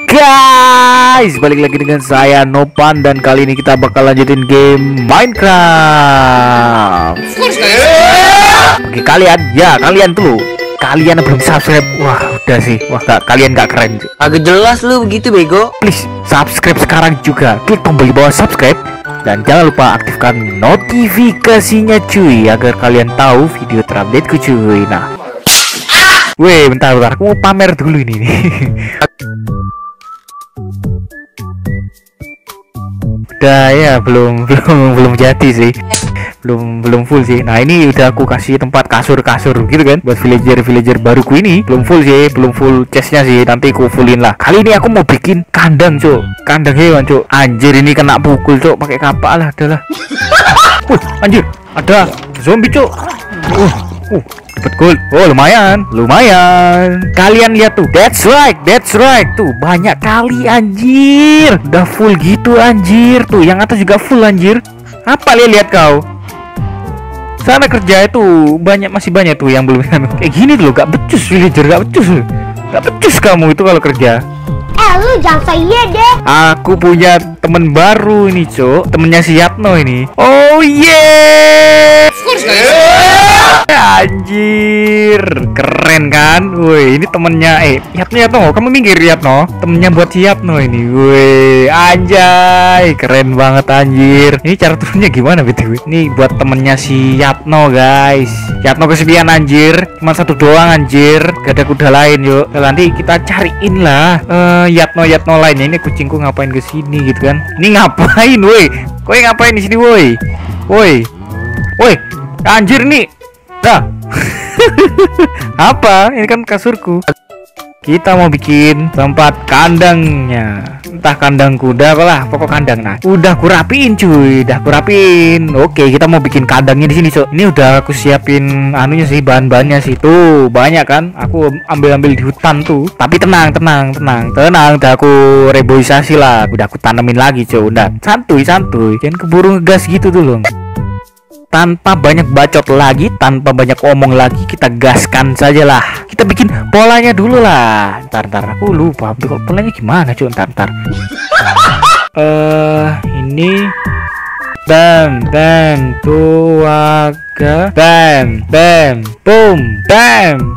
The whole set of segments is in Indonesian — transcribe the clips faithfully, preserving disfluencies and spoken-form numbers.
Guys, balik lagi dengan saya Nopan dan kali ini kita bakal lanjutin game Minecraft. Oke kalian, ya kalian tuh, kalian belum subscribe. Wah udah sih, wah gak, kalian gak keren. Agak jelas lu begitu bego. Please subscribe sekarang juga, klik tombol di bawah subscribe dan jangan lupa aktifkan notifikasinya cuy, agar kalian tahu video terupdate ku cuy. Nah, weh bentar bentar, aku mau pamer dulu ini nih. Udah ya belum belum belum jadi sih, belum belum full sih. Nah ini udah aku kasih tempat kasur kasur gitu kan buat villager villager baruku ini. Belum full sih, belum full chestnya sih, nanti aku fullin lah. Kali ini aku mau bikin kandang cok, kandang hewan cok. Anjir ini kena pukul cok pakai kapak lah adalah. uh, anjir ada zombie cok. uh, uh. Dapat gold. Oh lumayan, lumayan. Kalian lihat tuh, that's right, that's right. Tuh banyak kali anjir. Udah full gitu anjir. Tuh yang atas juga full anjir. Apa lihat lihat kau? Sana kerja itu banyak, masih banyak tuh yang belum. Kayak gini tuh gak becus villager, gak becus. Gak becus kamu itu kalau kerja. Eh lu jangan saya deh. Aku punya temen baru ini cok, temennya si Yatno ini. Oh yeah. Anjir, keren kan? Woi, ini temennya eh Yatno Yatno, kamu minggir Yatno. Temennya buat si Yatno ini. Woi, anjay, keren banget anjir. Ini cara turunnya gimana B T W? Ini buat temennya si Yatno guys. Yatno kesepian anjir, cuma satu doang anjir. Gak ada kuda lain yuk. Nah, nanti kita cariin lah uh, Yatno Yatno lainnya. Ini kucingku ngapain ke sini gitu kan? Ini ngapain woi? Kowe ngapain di sini woi? Woi. Woi, anjir nih. Nah. Apa? Ini kan kasurku. Kita mau bikin tempat kandangnya. Entah kandang kuda lah, pokok kandang. Nah, udah aku rapiin cuy, udah aku rapiin. Oke, kita mau bikin kandangnya di sini, Cok. Ini udah aku siapin anunya sih, bahan-bahannya sih. Tuh, banyak kan? Aku ambil-ambil di hutan tuh. Tapi tenang, tenang, tenang. Tenang, udah aku reboisasi lah. Udah aku tanemin lagi, Cok. Udah, santuy, santuy. Jangan keburu ngegas gitu tuh, loh. Tanpa banyak bacot lagi, tanpa banyak omong lagi, kita gaskan saja lah. Kita bikin polanya dulu lah. Ntar ntar aku lupa kalau polanya gimana cuy. Ntar ntar. Eh uh, ini bam bam tuaga bam bam boom bam.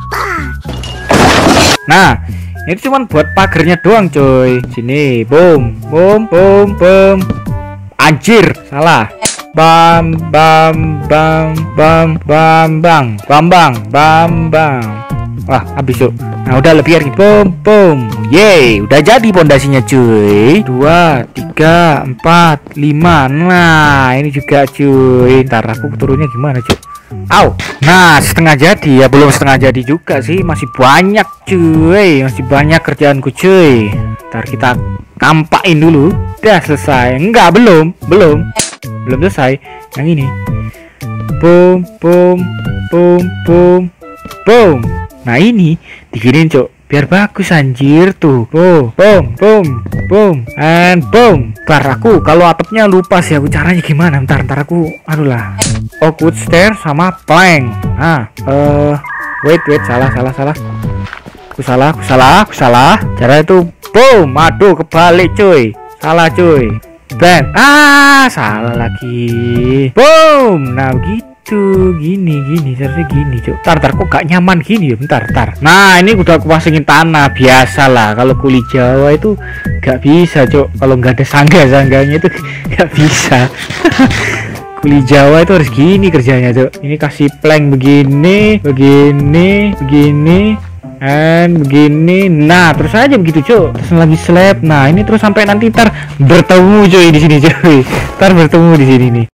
Nah ini cuman buat pagernya doang coy. Sini boom boom boom boom. Anjir salah. Bam bam bam bam bam bang bam bang bam bang. Wah habis yuk. Nah udah lebih lagi. Bom bom. Yeay udah jadi pondasinya cuy. Dua tiga empat lima. Nah ini juga cuy. Ntar aku turunnya gimana cuy? Au. Nah setengah jadi ya. Belum setengah jadi juga sih. Masih banyak cuy. Masih banyak kerjaanku cuy. Ntar kita kampain dulu. Udah selesai. Enggak belum. Belum belum selesai yang ini. Boom boom boom boom boom. Nah ini diginin cok biar bagus anjir tuh. Boom boom boom boom and boom. Ntar aku kalau atapnya lupa sih aku caranya gimana. Ntar ntar aku aduh lah. Oh wood stair sama plank. Nah uh, wait wait salah salah salah. Aku salah aku salah aku salah. Cara itu boom. Aduh kebalik cuy. Salah cuy. Bang, ah salah lagi. Boom, nah begitu, gini gini, seharusnya gini cok. Tar tar kok gak nyaman gini ya, bentar tar. Nah ini udah aku pasangin tanah biasa lah. Kalau kuli Jawa itu gak bisa cok. Kalau nggak ada sangga sangganya itu gak bisa. Kuli Jawa itu harus gini kerjanya cok. Ini kasih plank begini, begini, begini. And begini, nah terus aja begitu cuy. Terus lagi slab, nah ini terus sampai nanti ntar bertemu cuy di sini cuy. Ntar bertemu di sini nih.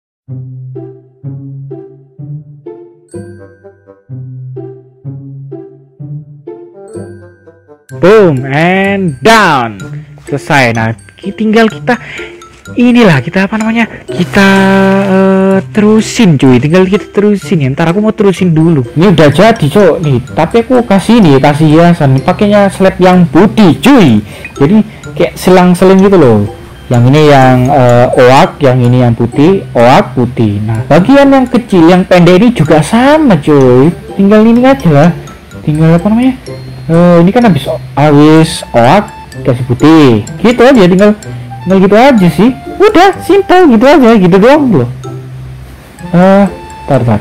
Boom and down, selesai. Nah tinggal kita inilah kita apa namanya kita uh, terusin cuy, tinggal kita terusin ya. Ntar aku mau terusin dulu. Ini udah jadi cok nih, tapi aku kasih nih kasih hiasan pakainya slab yang putih cuy, jadi kayak selang-seling gitu loh. Yang ini yang uh, oak, yang ini yang putih, oak putih. Nah bagian yang kecil yang pendek ini juga sama cuy, tinggal ini aja lah, tinggal apa namanya uh, ini kan habis habis oak dikasih putih gitu aja, tinggal tinggal gitu aja sih, udah simple gitu aja gitu doang loh. Ah, tar tar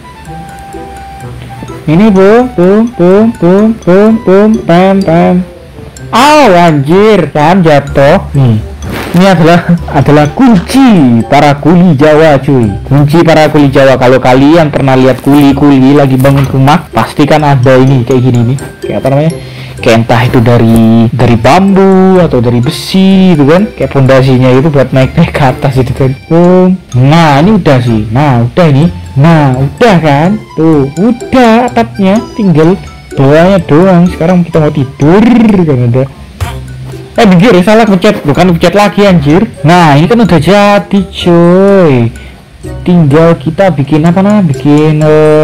ini boom boom boom boom boom boom pam pam. Aw anjir, pam jatuh nih. Ini adalah adalah kunci para kuli Jawa cuy, kunci para kuli Jawa. Kalau kalian pernah lihat kuli-kuli lagi bangun rumah, pasti kan ada ini kayak gini nih, kayak apa namanya, kayak entah itu dari dari bambu atau dari besi gitu kan, kayak pondasinya itu buat naik-naik ke atas itu kan. Boom. Nah ini udah sih, nah udah ini, nah udah kan, tuh udah atapnya, tinggal bawahnya doang. Sekarang kita mau tidur kan udah. Eh binggir, salah pencet, bukan pencet lagi anjir. Nah ini kan udah jadi coy, tinggal kita bikin apa namanya, bikin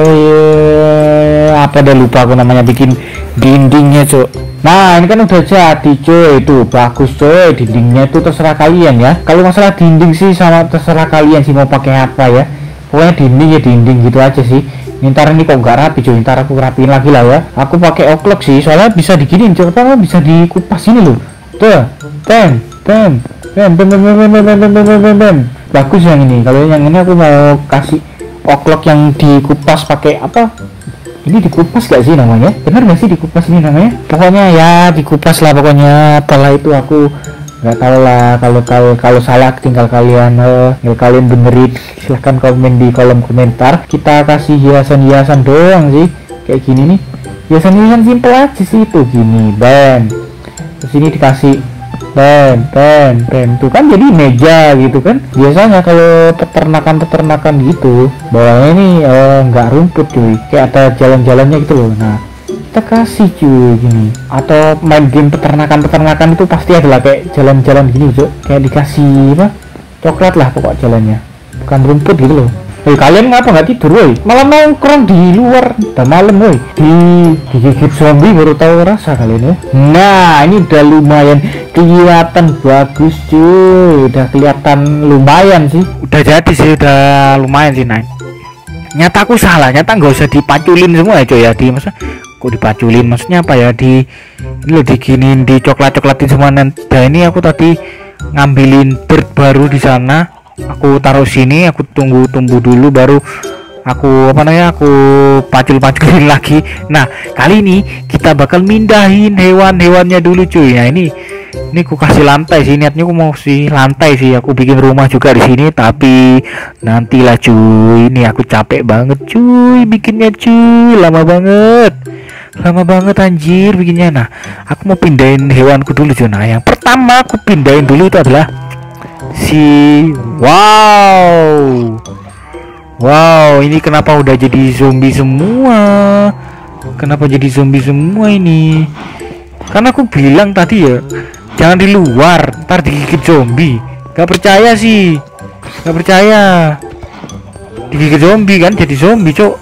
uh, apa dah lupa aku namanya, bikin dindingnya coy. Nah ini kan udah jadi coy, itu bagus coy, dindingnya itu terserah kalian ya. Kalau masalah dinding sih sama terserah kalian sih mau pakai apa ya, pokoknya dinding ya dinding gitu aja sih. Ntar ini kok nggak rapi coy, ntar aku rapiin lagi lah ya. Aku pakai oklok sih, soalnya bisa diginiin coy, apa bisa dikupas ini loh. Tuh, tem, tem, tem, tem, tem, tem, tem, tem, tem, tem, tem. Bagus yang ini. Kalau yang ini aku mau kasih oklok yang dikupas pakai apa? Ini dikupas gak sih namanya? Bener gak sih dikupas ini namanya? Pokoknya ya dikupas lah pokoknya. Apalah itu aku nggak tahu lah. Kalau kalau kalau salah tinggal kalian uh, tinggal kalian benerin. Silahkan komen di kolom komentar. Kita kasih hiasan-hiasan doang sih. Kayak gini nih. Hiasan-hiasan simple aja sih itu gini, bam. Sini dikasih bam bam bam tuh kan jadi meja gitu kan. Biasanya kalau peternakan-peternakan gitu bawahnya ini nggak uh, rumput cuy, kayak ada jalan-jalannya gitu loh. Nah kita kasih cuy gini, atau main game peternakan-peternakan itu pasti adalah kayak jalan-jalan gini cuy, kayak dikasih apa coklat lah pokok jalannya, bukan rumput gitu loh. Hei kalian ngapa nggak tidur woi, malah nongkrong di luar udah malam woi, di digigit zombie baru tahu rasa kalian ya. Nah ini udah lumayan kelihatan bagus cuy, udah kelihatan lumayan sih, udah jadi sih, udah lumayan sih. Nah nyata aku salah, nyata nggak usah dipaculin semua ya cuy ya, di masa kok dipaculin maksudnya apa ya, di ini lo diginin, di coklat-coklatin semua. Nah ini aku tadi ngambilin bird baru di sana, aku taruh sini, aku tunggu tumbuh dulu baru aku apa namanya, aku pacul-paculin lagi. Nah kali ini kita bakal mindahin hewan-hewannya dulu cuy. Nah ini ini aku kasih lantai sih, niatnya aku mau sih lantai sih, aku bikin rumah juga di sini, tapi nantilah cuy. Ini aku capek banget cuy bikinnya cuy, lama banget lama banget anjir bikinnya. Nah aku mau pindahin hewanku dulu cuy. Nah yang pertama aku pindahin dulu itu adalah si wow wow ini kenapa udah jadi zombie semua, kenapa jadi zombie semua ini? Karena aku bilang tadi ya jangan di luar, ntar digigit zombie. Gak percaya sih, gak percaya digigit zombie kan, jadi zombie cok,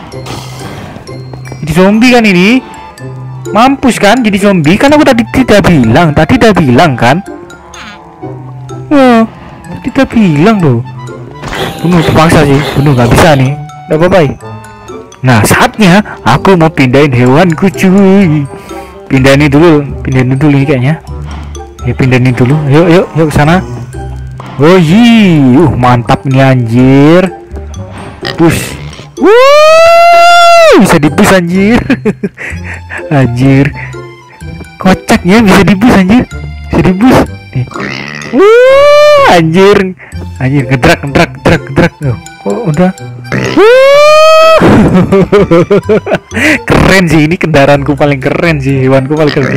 jadi zombie kan ini, mampus kan jadi zombie. Kan aku tadi tidak bilang, tadi udah bilang kan. Wah, kita bilang loh, bunuh terpaksa sih, bunuh nggak bisa nih, udah bye-bye. Nah saatnya aku mau pindahin hewanku cuy, pindahin dulu, pindahin dulu ini kayaknya, ya pindahin dulu, yuk yuk yuk ke sana. Oh iya, uh mantap nih anjir, push, wuh bisa dibus anjir, anjir, kocaknya bisa dibus anjir, bisa dibus nih. Wuh, anjir, anjir, ngedrak, ngedrak, ngedrak, ngedrak. Oh, kok udah. Keren sih, ini kendaraanku paling keren sih, hewanku paling keren.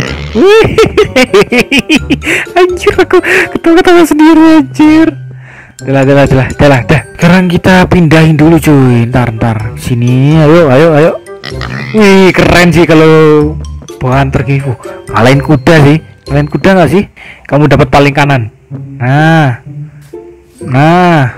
Anjir, aku ketawa-ketawa sendiri anjir. Dah, dah, dah, dah, dah. Sekarang kita pindahin dulu cuy. Ntar, ntar. Sini, ayo, ayo, ayo. Wih, keren sih kalau bahan tergifu. Kalahin kuda sih. Kalian kuda nggak sih? Kamu dapat paling kanan. Nah, nah,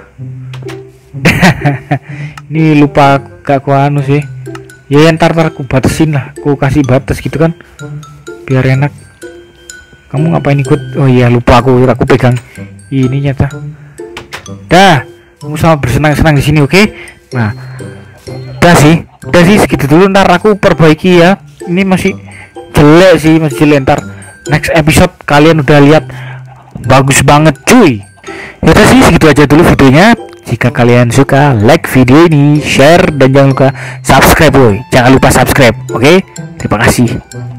ini lupa gak ku anu sih. Ya ntar ntar aku batasin lah, aku kasih batas gitu kan, biar enak. Kamu ngapain ikut? Oh iya lupa aku, aku pegang ini nyata. Dah, kamu sama bersenang-senang di sini, oke? Okay? Nah, dah sih, dah sih segitu dulu. Ntar aku perbaiki ya. Ini masih jelek sih, masih jelek. Ntar next episode kalian udah lihat bagus banget cuy. Yaudah sih, segitu aja dulu videonya. Jika kalian suka, like video ini, share, dan jangan lupa subscribe boy. Jangan lupa subscribe, oke? Terima kasih.